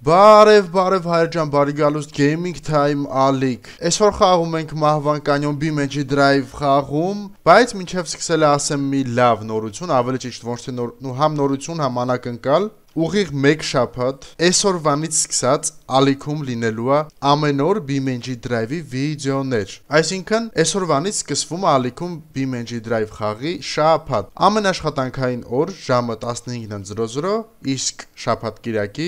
Բարև հայրջան, բարի գալուստ Gaming Time ալիք։ Այսօր խաղում ենք Մահվան կանյոն BeamNG Drive խաղում, բայց մինչև սկսել ասեմ մի լավ նորություն, ավելի ճիշտ ոչ թե համ նորություն, համ անակնկալ։ Ուղիղ 1 շաբաթ այսօրվանից սկսած ալիքում լինելու է ամեն օր BeamNG Drive-ի վիդեոներ։ Այսինքն այսօրվանից սկսվում է ալիքում BeamNG Drive խաղի շաբաթ։ Ամեն աշխատանքային օր ժամը 15:00, իսկ շաբաթ կիրակի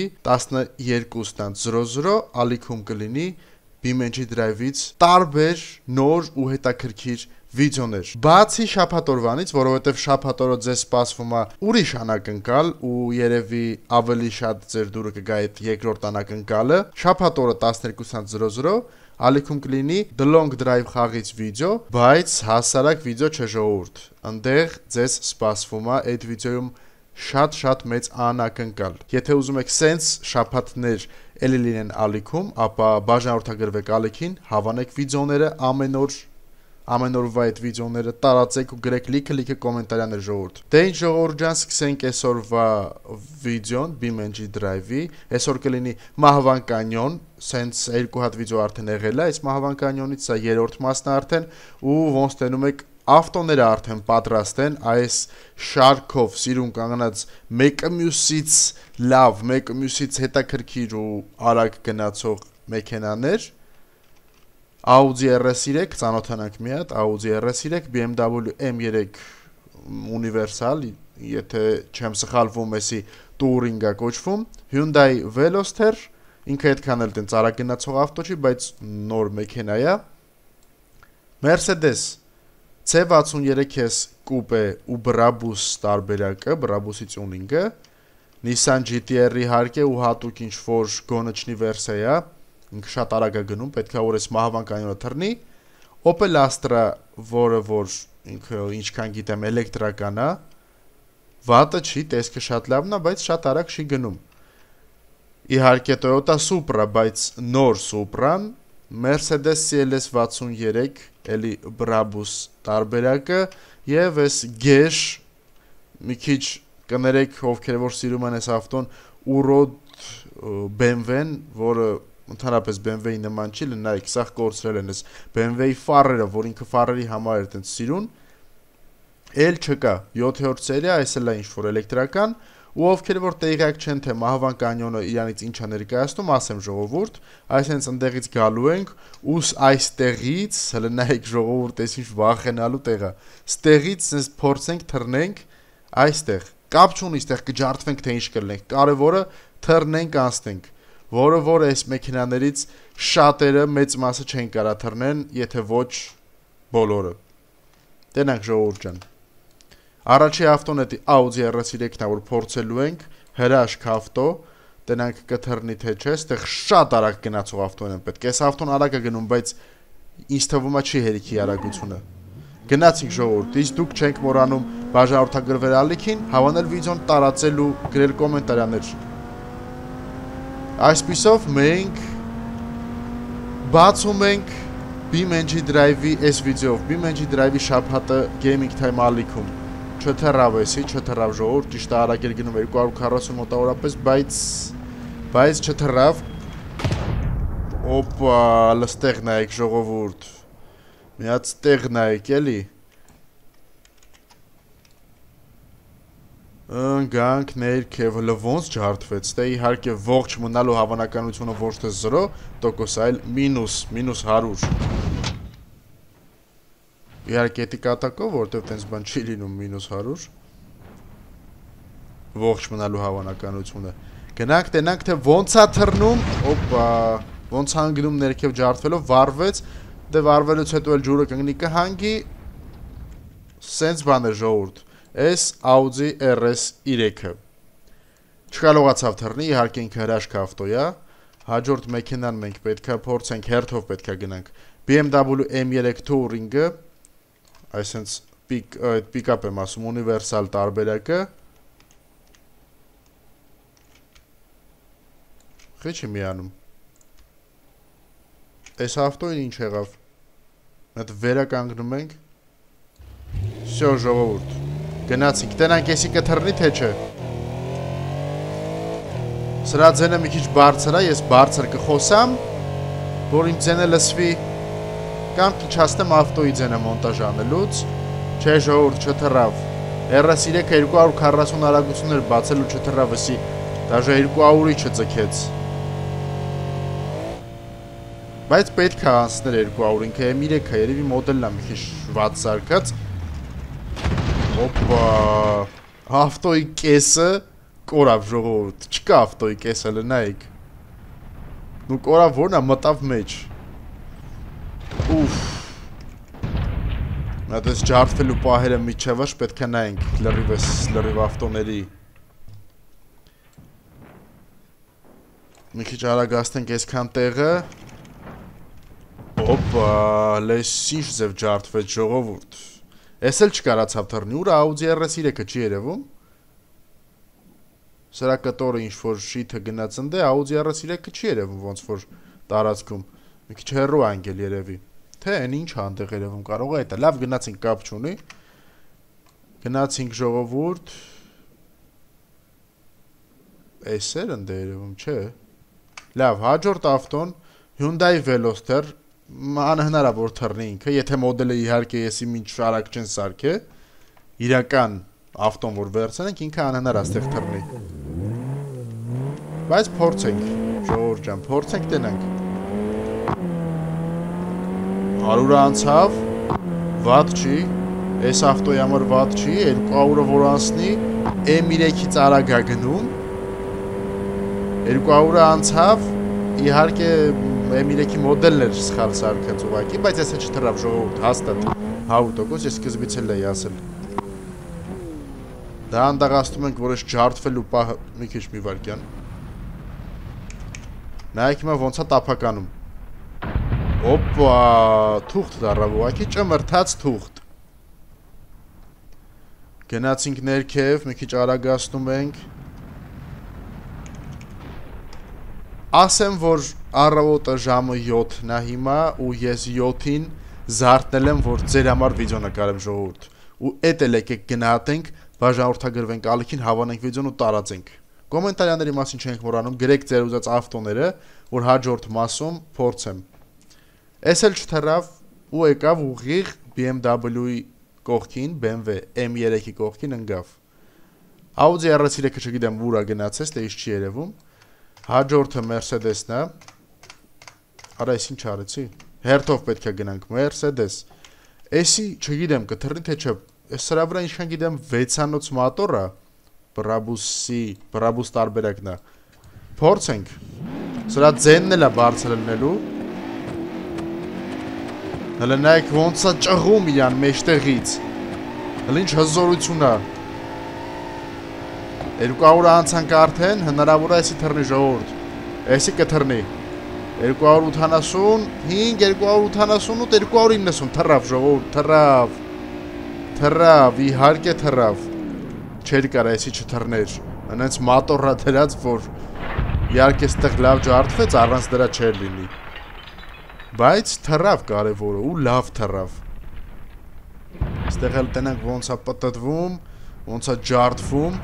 12:00 ալիքում կլինի BeamNG Drive-ից տարբեր նոր ու հետաքրքիր վիդեոներ։ Բացի շաբաթ օրվանից, որովհետև շաբաթ օրը ձեզ սպասվում է ուրիշ անակնկալ ու երևի ավելի շատ ձեր դուրը կգա այդ երկրորդ անակնկալը, շաբաթ օրը 12:00 ալիքում կլինի The Long Drive խաղից վիդեո, բայց հասարակ վիդեո չէ ժողովուրդ։ Այնտեղ ձեզ սպասվում է այդ վիդեոյում շատ մեծ անակնկալ։ Եթե ուզում եք սենց շաբաթներ էլի լինեն ալիքում, ապա բաժանորդագրվեք ալիքին, հավանեք վիդեոները ամեն օրվա այդ վիդեոները տարածեք ու գրեք լիքը կոմենտարյաներ ժողովուրդ։ Դե ինչ ժողովուրդ ջան, սկսենք այսօրվա վիդեոն BeamNG Drive-ի։ Այսօր կլինի Մահվան կանյոն, սենց 2 հատ վիդեո արդեն եղել է, այս Մահվան կանյոնից սա երրորդ մասն է արդեն ու ոնց տենում եք ավտոները արդեն պատրաստ են, այս շարքով սիրուն կանգնած մեկը մյուսից լավ, մեկը մյուսից հետաքրքիր ու արագ գնացող մեքենաներ։ Audi RS3 ծանոթանանք մի հատ, Audi RS3, BMW M3 Universal, եթե չեմ սխալվում, էսի Touring-ա կոչվում, Hyundai Veloster, ինքը այդքան էլ տենց արագ գնացող ավտո չի, բայց նոր մեքենա է։ Mercedes C63S Coupe ու Brabus տարբերակը, Brabus-ի tuning-ը, Nissan GT-R իհարկե ու հատուկ ինչ-որ գոնոչնի վերսիա է, ինքը շատ արագ է գնում, պետք է որ այս Մահվան կանյոնը թռնի, Opel Astra, որը որ ինքը ինչքան գիտեմ էլեկտրական է, վատը չի, տեսքը շատ լավն է, բայց շատ արագ չի գնում։ Իհարկե Toyota Supra, բայց նոր Supra-ն, Mercedes CLS 63, էլի Brabus տարբերակը եւ այս Gesh, մի քիչ կներեք ովքեր որ սիրում են այս ավտոն, Urod BMW-ն, որը ընդհանրապես BMW-ի նման չի, նայեք, սա կորցրել են այս BMW-ի ֆարերը, որ ինքը ֆարերի համար էր տենց սիրուն, էլ չկա, 7-րդ սերիա, այս էլ է ինչ-որ էլեկտրական, ու ովքեր որ տեղյակ չեն, թե Մահվան կանյոնը իրանից ինչ է ներկայացնում, ասեմ ժողովուրդ, այսենց ընդեղից գալու ենք, ու այստեղից, հələ նայեք ժողովուրդ, այս ինչ վախենալու տեղ է, ստեղից սենց փորձենք թռնենք այստեղ, կապ չունի, այստեղ կջարդվենք, թե ինչ կլինենք, կարևորը թռնենք անցնենք, որը որ այս մեքենաներից շատերը մեծ մասը չեն կարա թռնեն, եթե ոչ բոլորը։ Տենանք ժողովուրդ ջան։ Առաջի ավտոն էդի Audi RS3-ն է, որ փորձելու ենք, հրաշք ավտո, տենանք կթռնի թե չէ, այստեղ շատ արագ գնացող ավտոն են պետք։ Այս ավտոն արագ է գնում, բայց ինձ թվում է չի հերիքի արագությունը։ Գնացինք ժողովուրդ, իսկ դուք չենք մոռանում բաժանորդագրվել ալիքին, հավանել վիդեոն, տարածել ու գրել կոմենտարյաներ։ Այսպիսով մենք բացում ենք BeamNG Drive-ի այս վիդեով, BeamNG Drive-ի շաբաթը Gaming Time ալիքում, չթռավ էսի, չթռավ ժողովուրդ, ճիշտ արագ էր գնում 240 մոտավորապես, բայց չթռավ, օպա, լստեղ նայեք ժողովուրդ, մի հատ ստեղ նայեք էլի, ընգանք ներքև լվոնց ջարդվեց, դե իհարկե ողջ մնալու հավանականությունը ոչ թե 0%, այլ մինուս 100։ Իհարկե էդի կատակով, որտև տենց բան չի լինում մինուս 100, ողջ մնալու հավանականությունը։ Գնանք տենանք, թե ոնց է թռնում, օպա, ոնց հանգնում ներքև ջարդվելով, վարվեց, դե վարվելուց հետո էլ ջուրը կգնի կհանգի, սենց բան է ժողովուրդ։ Այս Audi RS3-ը չկարողացավ թռնի, իհարկե ինքը հրաշք ավտո է, հաջորդ մեքենան մենք պետք է փորձենք, հերթով պետք է գնանք BMW M3 Touring-ը, այսենց pick-up եմ ասում, Universal տարբերակը, խիչ է միանում, այս ավտոին ինչ եղավ, այդ վերականգնում ենք, всё ժողովուրդ, գնացինք, տենանք եսի կթռնի թե չէ, Սրա ձենը մի քիչ բարձր է, ես բարձր կխոսամ, որ իմ ձենը լսվի, կամ կիչացնեմ ավտոյի ձենը մոնտաժ անելուց, չէ ժողովուրդ չթռավ, RS3-ը 240 արագություններ բացելու չթռավ էսի, դաժե 200-ի չձգեց, բայց պետք է անցներ 200, ինքը M3-ը երևի մոդելն է մի քիչ վատ զարկած, օպա, ավտոյի կեսը կորավ ժողովուրդ, չկա ավտոյի կեսը լնայիք, նու կորավ որն է մտավ մեջ, ուֆ, Այդ ես ջարդվելու պահերը միջևաշ պետք է նայենք լրիվ ավտոների Մի քիչ արագացնենք այսքան տեղը Օպա, լես ինչ ձև ջարդվեց ժողովուրդ Ես էլ չկարացավ թռնի, ուր Audi RS3-ը չի երևում Սրա կտորը ինչ-որ շիթը գնաց ընդե, Audi RS3-ը չի երևում ոնց որ տարածքում Մի քիչ հեռու անգել երևի Թե են ինչ հանդեղ երևում կարող է այդը, լավ գնացինք կապ չունի, գնացինք ժողովուրդ, այս էր ընդ է երևում, չէ, լավ, հաջորդ ավտոն, Hyundai Veloster, անհնարավոր թռնի ինքը, եթե մոդելը իհարկե եսի մինչ արագ չեն սարքե, իրական ավտոն որ վերցնենք, ինքը անհնար աստեղ թռնի, բայց փորձենք, ժողովուրդ ջան, փորձենք տենանք, 100-ը անցավ, վատ չի, այս ավտոյի համար վատ չի, 200-ը որ անցնի, M3-ից արագ է գնում, 200-ը անցավ, իհարկե M3-ի մոդելն էր սխալ սարքած ուղղակի, բայց ես չթռավ ժողովուրդ հաստատ 100%, ես սկզբից էլ էի ասել։ Դա անդաղացնում ենք, որ ես ջարդվելու պահը մի քիչ մի վայրկյան։ Նայեք հիմա ոնց է տափականում։ Օպա, թուղթ դառավ ուղղակի, ճմրթած թուղթ։ Գնացինք ներքև, մի քիչ արագացնում ենք։ Ասեմ, որ առավոտը ժամը 7-ն է հիմա ու ես 7-ին զարթնել եմ, որ ձեր համար վիդեո նկարեմ ժողովուրդ։ Ու էդ էլ եկեք գնահատենք, բաժանորդագրվենք ալիքին, հավանենք վիդեոն ու տարածենք։ Կոմենտարիաների մասին չենք մոռանում, գրեք ձեր ուզած ավտոները, որ հաջորդ մասում փորձեմ։ Ես էլ չթռավ ու եկավ ուղիղ BMW-ի կողքին, BMW M3-ի կողքին ընկավ։ Audi RS3-ը չգիտեմ ուր է գնացել, թե ինչ չի երևում։ Հաջորդը Mercedes-ն է։ Արա, ես ինչ արեցի։ Հերթով պետք է գնանք Mercedes։ Էսի չգիտեմ կթռնի թե չէ։ Ես սրա վրա ինչքան գիտեմ 6-անոց մոտոր է։ Brabus տարբերակն է։ Փորձենք։ Սրա ձենն էլ է բարձր լինելու։ Հələ նայեք ոնց է ճղում իրան մեջտեղից, հələ ինչ հզորություն է, 200-ը անցանք արդեն, հնարավոր է էսի թռնի ժողովուրդ, էսի կթռնի, 285, 288, 290, թռավ ժողովուրդ, թռավ, իհարկե թռավ, չեր կարա էսի չթռներ, հնենց մատորը դրած, որ իհարկե ստեղ լավ ջարդվեց, առանց դրա չեր լինի Բայց թռավ կարևորը ու լավ թռավ Ստեղ էլ տենանք ոնց է պտտվում, ոնց է ջարդվում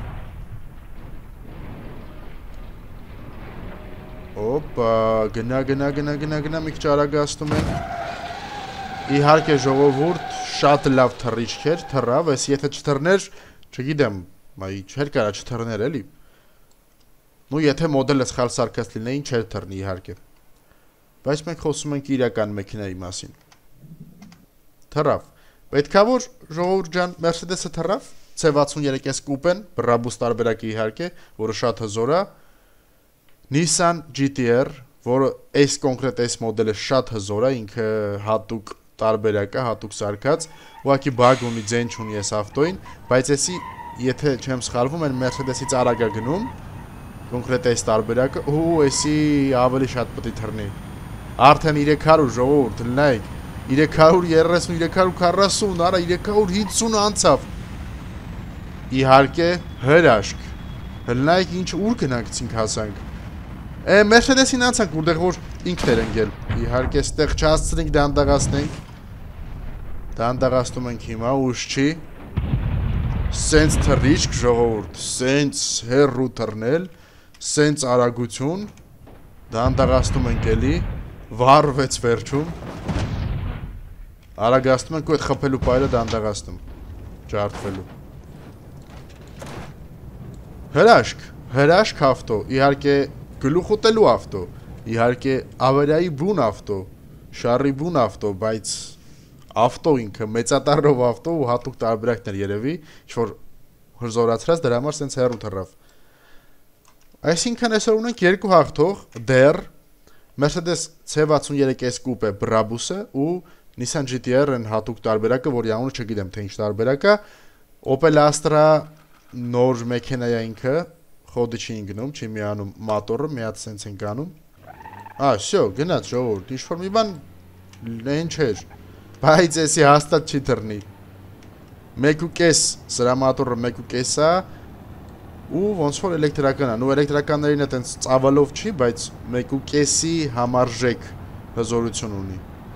Օպա, գնա մի քիչ արագացնում ենք Իհարկե ժողովուրդ շատ լավ թռիչք էր, թռավ, ես եթե չթռներ, չգիտեմ, չէր կարա չթռներ էլի Նու եթե մոդելը սխալ սարքած լինեին, չէր թռնի իհարկե Բայց մենք խոսում ենք իրական մեքենայի մասին Թռավ Պետքա որ ժողովուրդ ջան Mercedes-ը թռավ C63S կուպեն Brabus տարբերակի իհարկե որը շատ հզոր է Nissan GT-R որը այս կոնկրետ այս մոդելը շատ հզոր է ինքը հատուկ տարբերակ է հատուկ սարքած ուղղակի բագ ունի ձեն չունի այս ավտոին բայց էսի եթե չեմ սխալվում այն Mercedes-ից արագ է գնում կոնկրետ այս տարբերակը ու էսի ավելի շատ պետք է թռնի Արդեն 300 ժողովուրդ, լնայք, 330, 340, արա 350 անցավ Իհարկե հրաշք, լնայք ինչ ուր գնանքցինք հասանք Mercedes-ին անցանք, որտեղ որ ինքն էր ընկել Իհարկե ստեղ չհասցնենք դանդաղացնում ենք հիմա, ուշ չի Սենց թռիչք ժողովուրդ, սենց հեռու թռնել սենց արագություն, դանդաղացնում ենք էլի, վառվեց վերջում, արագացնում ենք ու այդ խփելու պայլը դանդաղացնում, ջարդվելու։ Հրաշք ավտո, իհարկե գլուխ ուտելու ավտո, իհարկե ավարիայի բուն ավտո, շարի բուն ավտո, բայց ավտո ինքը մեծատառով ավտո ու հատուկ տարբերակներ երևի, ինչ-որ հրզորացրած դրա համար սենց հեռու թռավ։ Այսինքն այսօր ունենք երկու հաղթող, դեռ Mercedes C63S Coupe Brabus-ը ու Nissan GT-R-ն հատուկ տարբերակը, որի անունը չգիտեմ թե ինչ տարբերակ է, Opel Astra նոր մեքենա է ինքը, խոդի չի ընկնում, չի միանում մոտորը, մի հատ սենց ենք անում։ Всё, գնաց ժողովուրդ, ինչ-որ մի բան այն չէր, բայց էսի հաստատ չի թռնի։ 1.5 սրա մոտորը 1.5 է ու ոնց որ էլեկտրական է, ու էլեկտրականներին այտենց ծավալով չի, բայց 1.5-ի համարժեք հզորություն ունի։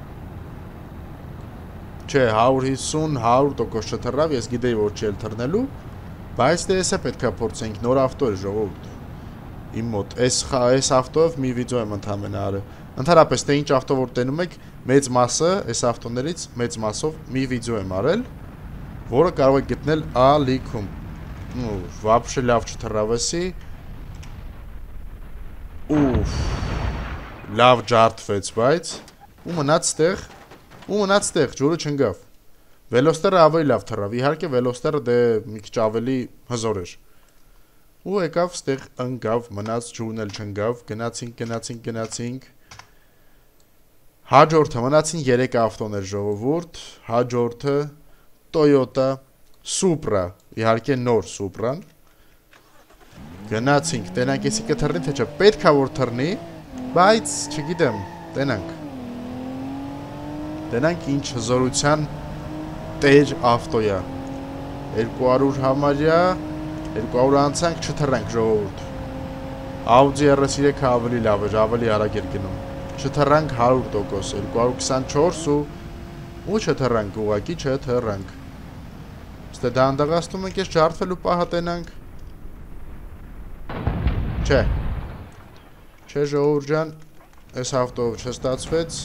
Չէ, 150-100% չթռավ, ես գիտեի, որ չի էլ թռնելու, բայց դե էսա պետքա փորձենք, նոր ավտո է ժողովուրդ։ Իմ մոտ, այս ավտոյով մի վիդեո եմ ընդհանրապես արել։ Ընդհանրապես, թե ինչ ավտո որ տենում եք, մեծ մասը, այս ավտոներից մեծ մասով մի վիդեո եմ արել, որը կարող եք գտնել ալիքում։ Вообще լավ չթռավ էսի։ Լավ ջարդվեց, բայց ու մնաց ստեղ, ջուրը չընկավ։ Veloster-ը ավելի լավ թռավ, իհարկե Veloster-ը դե մի քիչ ավելի հզոր էր։ Ու եկավ ստեղ ընկավ, մնաց ջուրն էլ չընկավ, գնացինք։ Հաջորդը մնացին 3 ավտոներ ժողովուրդ, հաջորդը Toyota Supra, իհարկե նոր Supra-ն։ Գնացինք, տենանք եսի կթռնի, թե չէ, պետք է որ թռնի, բայց չգիտեմ, տենանք ինչ հզորության տեր ավտոյա։ 200 համարյա, 200 անցանք, չթռանք ժողովուրդ։ Audi RS3-ը ավելի լավ էր, ավելի արագ էր գնում։ Չթռանք 100%, 224 ու չթռանք, ուղղակի չթռանք։ Ստե դանդաղացնում ենք, ես ջարդվելու պահը տենանք։ Չէ ժողովուրդ ջան, այս ավտով չստացվեց։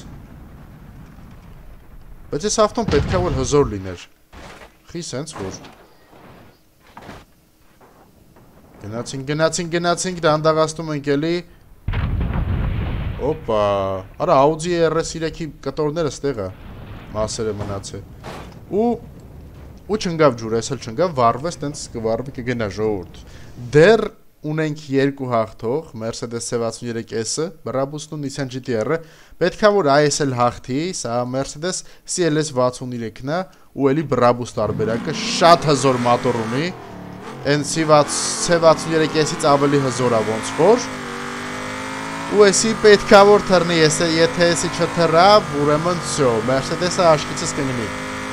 Բայց այս ավտոն պետք է որ հզոր լիներ։ Խի սենց որ։ Գնացինք, դանդաղացնում ենք էլի։ Օպա, արա Audi RS3-ի կտորները ստեղ է, մասերը մնացել։ Ու չընկավ ջուրը, ես էլ չընկավ, վառվեց, տենց կվառվի կգնա ժողովուրդ։ Դեռ ունենք երկու հաղթող, Mercedes C63S-ը, Brabus-ն ու Nissan GT-R-ը, պետքա որ այս էլ հաղթի, սա Mercedes CLS63-ն է, ու էլի Brabus տարբերակը շատ հզոր մոտոր ունի, այն C63S-ից ավելի հզոր է ոնց որ, ու էսի պետքա որ թռնի, եթե էսի չթռավ, ուրեմն всё, Mercedes-ը աշկիցս կընկնի։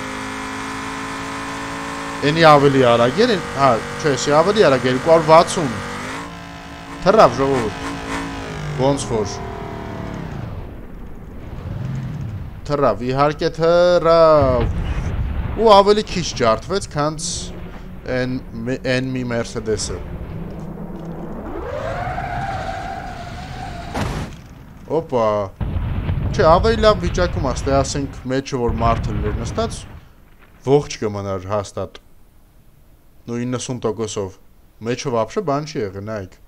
Էնի ավելի արագ էր, չէ, էսի ավելի արագ էր, 260։ Թռավ ժողովուրդ։ Ոնց որ։ Թռավ, իհարկե թռավ։ Ու ավելի քիչ ջարդվեց, քան այն մի Mercedes-ը։ Օպա։ Չէ, ավելի լավ վիճակում աստ է, ասենք մեջը որ մարդը լներ նստած, ողջ կմնար հաստատ։ Նու 90%-ով։ Մեջը վապշը բան չի եղը, նայք։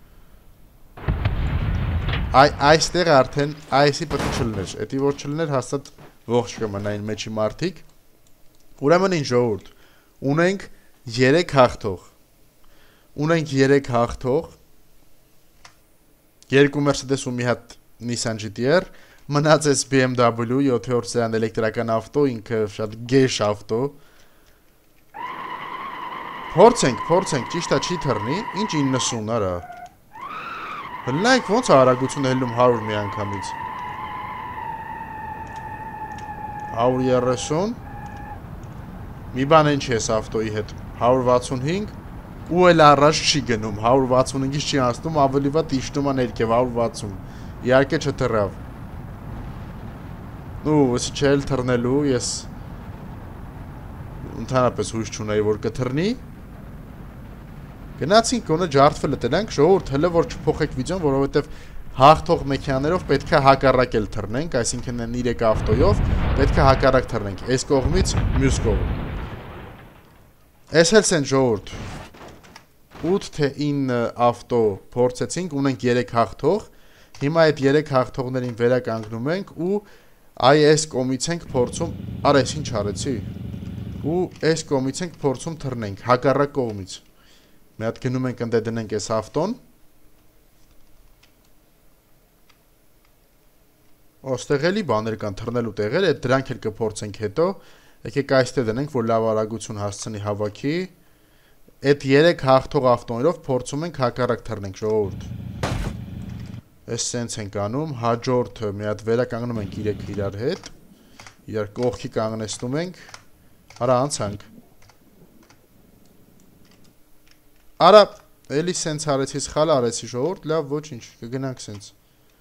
Այստեղ արդեն այսի պետք չլներ, էտի որ չլներ հաստատ ողջ կմնային մեջի մարդիկ։ Ուրեմն ինչ ժողովուրդ, ունենք 3 հաղթող, 2 Mercedes ու մի հատ Nissan GT-R, մնաց էս BMW 7-րդ սերան էլեկտրական ավտո, ինքը շատ գեշ ավտո։ Փորձենք, ճիշտ է չի թռնի, ինչ 90 արա։ Հլնայք ոնց արագություն հելնում 100 մի անգամից։ 130, մի բան են չի ես ավտոյի հետ, 165, ու էլ առաջ չի գնում, 165-ից չի անցնում, ավելի վատ իշտում է ներքև 160, իհարկե չթռավ։ Ու եսի չէ էլ թռնելու, ես ընդհանրապես հույս չունեի, որ կթռնի, Գնացինք գոնե ջարդվել տենանք, ժողովուրդ հələ որ չփոխեք վիդեոն, որովհետև հաղթող մեքենաներով պետք է հակառակել թռնենք, այսինքն այն 3 ավտոյով պետք է հակառակ թռնենք, այս կողմից մյուս կողմ։ Այս էլ սեն ժողովուրդ 8 թե 9 ավտո փորձեցինք, ունենք 3 հաղթող, հիմա այդ 3 հաղթողներին վերականգնում ենք ու այս կողմից ենք փորձում, այս ինչ արեցի, ու այս կողմից ենք փորձում թռնենք, հակառակ կողմից։ Մի հատ գնում ենք ընդ դնենք այս ավտոն։ Ոստեղ էլի բաներ կան թռնելու տեղեր, այդ դրանք էլ կփորձենք հետո։ Եկեք այստեղ դնենք, որ լավ արագություն հասցնի հավաքի։ Այդ 3 հաղթող ավտոներով փորձում ենք հակառակ թռնենք, ժողովուրդ։ Այս սենց ենք անում, հաջորդը մի հատ վերականգնում ենք 3 իրար հետ։ Իրար կողքի կանգնեցնում ենք։ Արա անցանք։ Արա, էլի սենց արեցի, սխալ արեցի, ժողովուրդ, լավ, ոչինչ, կգնանք սենց։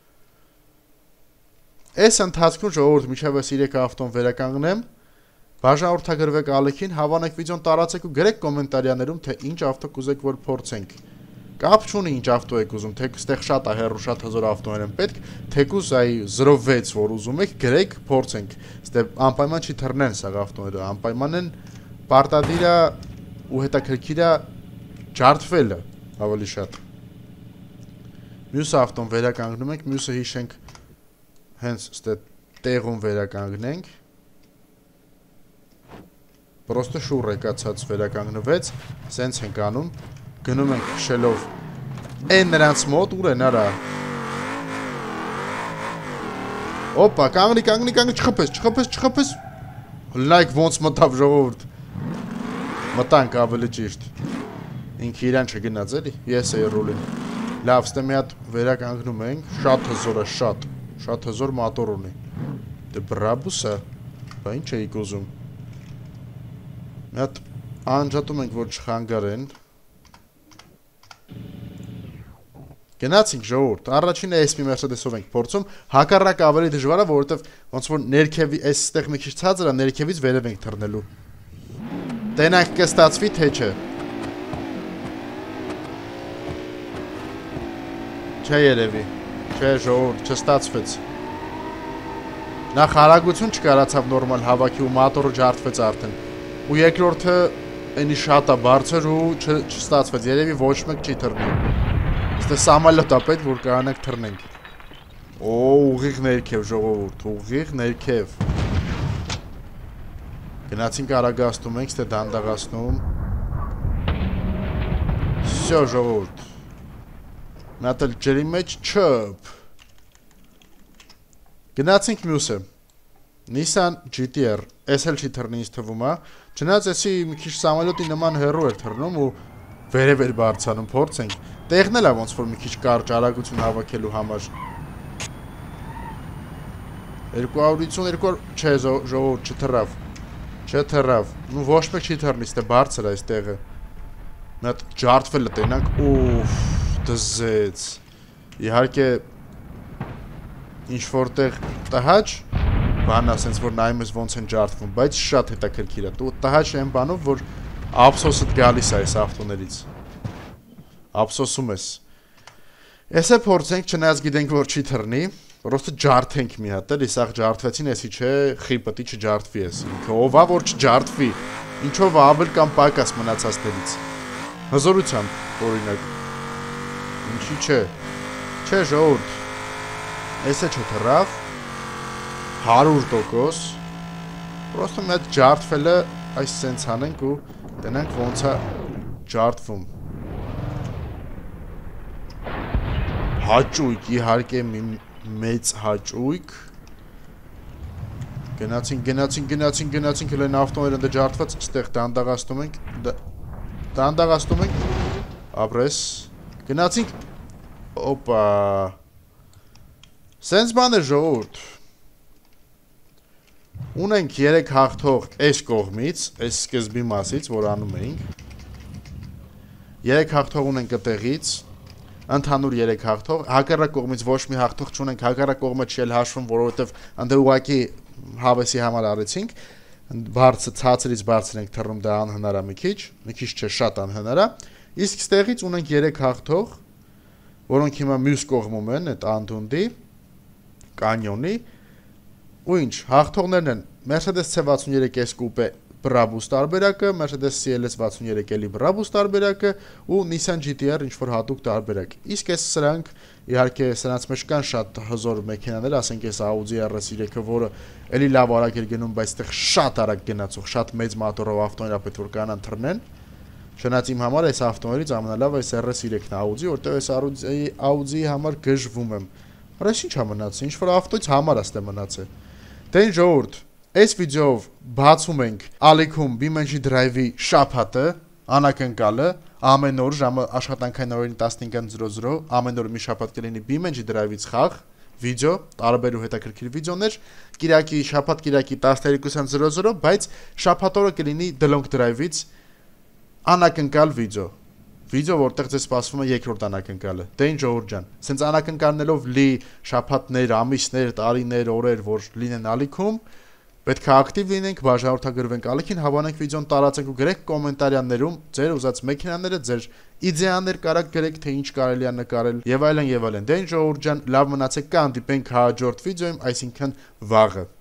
Այս ընթացքում ժողովուրդ միջև այս 3 ավտոն վերականգնեմ, բաժանորդագրվեք ալիքին, հավանեք վիդեոն տարածեք ու գրեք կոմենտարիաներում, թե ինչ ավտո կուզեք, որ փորձենք։ Կապ չունի ինչ ավտո եք ուզում, թե ստեղ շատ է հեռու, շատ հզոր ավտոներ են պետք, թեկուզ այ 06 որ ուզում եք, գրեք, փորձենք։ Ստե անպայման չի թռնեն սա ավտոները, անպայման են պարտադիր է ու հետաքրքիր է ջարդվելը ավելի շատ։ Մյուս ավտոն վերականգնում ենք, մյուսը հիշենք հենց ստե տեղում վերականգնենք։ Պրոստը շուռ եկացած վերականգնվեց, սենց ենք անում, գնում ենք քշելով այն նրանց մոտ, ուր են արա։ Օպա, կանգնի, չխփես։ Լայք ոնց մտավ ժողովուրդ։ Մտանք ավելի ճիշտ։ Ինքը իրան չգնաց էլի, ես էի ռուլին։ Լավ, ստե մի հատ վերականգնում ենք, շատ հզոր է, շատ հզոր մոտոր ունի։ Դե բրաբուս է, բա ինչ էիք ուզում։ Մի հատ անջատում ենք, որ չխանգարեն։ Գնացինք ժողովուրդ, առաջինը SP Mercedes-ով ենք փորձում, հակառակ ավելի դժվար է, որովհետև ոնց որ ներքևի, այստեղ մի քիչ ցածր է, ներքևից վերև ենք թռնելու։ Տենանք կստացվի թե չէ։ Չէ երևի, չէ ժողովուրդ, չստացվեց։ Նախ արագություն չկարացավ նորմալ հավաքի ու մոտորը ջարդվեց արդեն։ Ու երկրորդը այնի շատ է բարձր ու չստացվեց, երևի ոչ մեկ չի թռնի։ Ստե սամալյոտ է պետք, որ կարողանանք թռնենք։ Օ, ուղիղ ներքև ժողովուրդ, ուղիղ ներքև։ Գնացինք արագացնում ենք, ստե դանդաղացնում։ Всё ժողովուրդ։ Մի հատ էլ ջրի մեջ չփ։ Գնացինք մյուսը։ Nissan GT-R, այս էլ չի թռնի ինձ թվում է, չնայած էսի մի քիչ սամալյոտի նման հեռու էր թռնում ու վերև էր բարձրանում, փորձենք։ Տեղն էլ է ոնց որ մի քիչ կարճ արագություն հավաքելու համար։ 252, չէ ժողովուրդ չթռավ, ու ոչ մեկ չի թռնի, ստե բարձր է այս տեղը։ Մի հատ ջարդվել է տենանք, ուֆ, դզեց։ Իհարկե ինչ որտեղ տհաճ բան ասենց որ նայում ես ոնց են ջարդվում, բայց շատ հետաքրքիր է։ Դու տհաճ են բանով, որ ափսոսդ գալիս է այս ավտոներից։ Ափսոսում ես։ Էսե փորձենք, չնայած գիտենք որ չի թռնի, պրոստը ջարդենք մի հատ, էլի սաղ ջարդվեցին, էսի չէ, խի պետք է չջարդվի էս։ Ինքը ով է որ չջարդվի։ Ինչով ավել կամ պակաս մնացածներից։ Հզորությամբ օրինակ։ Ինչի՞ չէ։ Չէ ժողովուրդ։ Էսե չթռավ 100%, պրոստը մի հատ ջարդվելը այս սենց անենք ու տնենք ոնց է ջարդվում։ Հաճույք, իհարկե մի մեծ հաճույք։ Գնացինք, հլեն ավտոները ընդ ջարդված, ստեղ դանդաղացնում ենք, ապրես, գնացինք, օպա, սենց բան է ժողովուրդ։ Ունենք 3 հաղթող այս կողմից, այս սկզբի մասից, որ անում էինք։ 3 հաղթող ունենք այդտեղից, ընդհանուր 3 հաղթող, հակառակ կողմից ոչ մի հաղթող չունենք, հակառակ կողմը չի էլ հաշվում, որովհետև ընդ ուղղակի հավեսի համար արեցինք, ցածրից բարձր ենք թռնում, դա անհնար է մի քիչ չէ, շատ անհնար է։ Իսկ ստեղից ունենք 3 հաղթող, որոնք հիմա մյուս կողմում են այդ անդունդի, կանյոնի, ու ինչ, հաղթողներն են Mercedes C63S կուպե Brabus տարբերակը, Mercedes CLS 63 էլի Brabus տարբերակը ու Nissan GT-R ինչ-որ հատուկ տարբերակ։ Իսկ այս սրանք, իհարկե, սրանց մեջ կան շատ հզոր մեքենաներ, ասենք այս Audi RS3-ը, որը էլի լավ արագ էր գնում, բայց այդտեղ շատ արագ գնացող, շատ մեծ մոտորով ավտոներ պետք որ կանան թռնեն։ Շնաց իմ համար այս ավտոներից ամենալավ այս RS3-ն է Audi, որտեղ այս Audi-ի համար գժվում եմ։ Բայց ի՞նչ է մնացել, ինչ որ ավտոից համար է մնացել։ Դե ինչ ժողովուրդ, այս վիդեոով բացում ենք Ալիքում BeamNG Drive-ի շաբաթը, անակնկալը, ամեն օր ժամը աշխատանքային օրերին 15:00, ամեն օր մի շաբաթ կլինի BeamNG Drive-ից խաղ, վիդեո, տարբեր ու հետաքրքիր վիդեոներ, Կիրակի շաբաթ Կիրակի 12:00, բայց շաբաթ օրը կլինի Delong Drive-ից անակնկալ վիդեո, որտեղ ձեզ սպասվում է երկրորդ անակնկալը։ Դե ինչ ժողովուրդ ջան, սենց անակնկալներով լի շաբաթներ, ամիսներ, տարիներ, օրեր, որ լինեն Ալիքում, պետք է ակտիվ լինենք, բաժանորդագրվենք Ալիքին, հավանենք վիդեոն տարածենք ու գրեք կոմենտարյաններում ձեր ուզած մեքենաները, ձեր իդեաներ կարաք գրեք, թե ինչ կարելի է նկարել եւ այլն եւ այլն։ Դե ինչ ժողովուրդ ջան, լավ մնացեք, կհանդիպենք հաջորդ վիդեոյում, այսինքն վաղը։